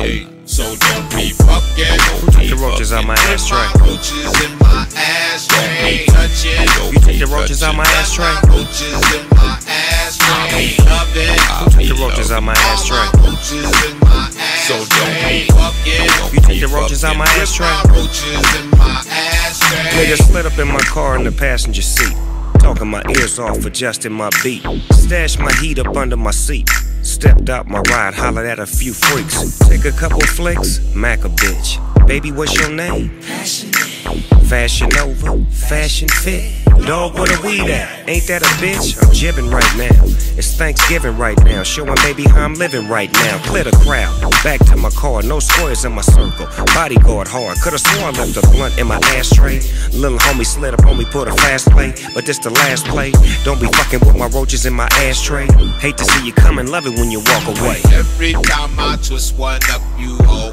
ashtray. So don't be fucking. Who took the roaches out my ashtray? Roaches in my ashtray. Don't be touching. You took the roaches out my ashtray? Roaches in my ashtray. Love it. Who took the roaches out my ashtray? Roaches in my ashtray. So don't be fucking. You took the roaches out my ashtray? Roaches in my ashtray. Nigga slid up in my car in the passenger seat, talking my ears off, adjusting my beat. Stashed my heat up under my seat. Stepped out my ride, hollered at a few freaks. Take a couple flicks, Mac a bitch. Baby, what's your name? Fashion Nova, Fashion Fit. Dog, where the weed at? Ain't that a bitch? I'm jibbing right now. It's Thanksgiving right now, showing baby how I'm living right now. Clear the crowd, back to my car, no squares in my circle. Bodyguard hard, could've sworn I left a blunt in my ashtray. Little homie slid up on me, put a fast play, but this the last play. Don't be fucking with my roaches in my ashtray. Hate to see you coming, love it when you walk away. Every time I twist one up, you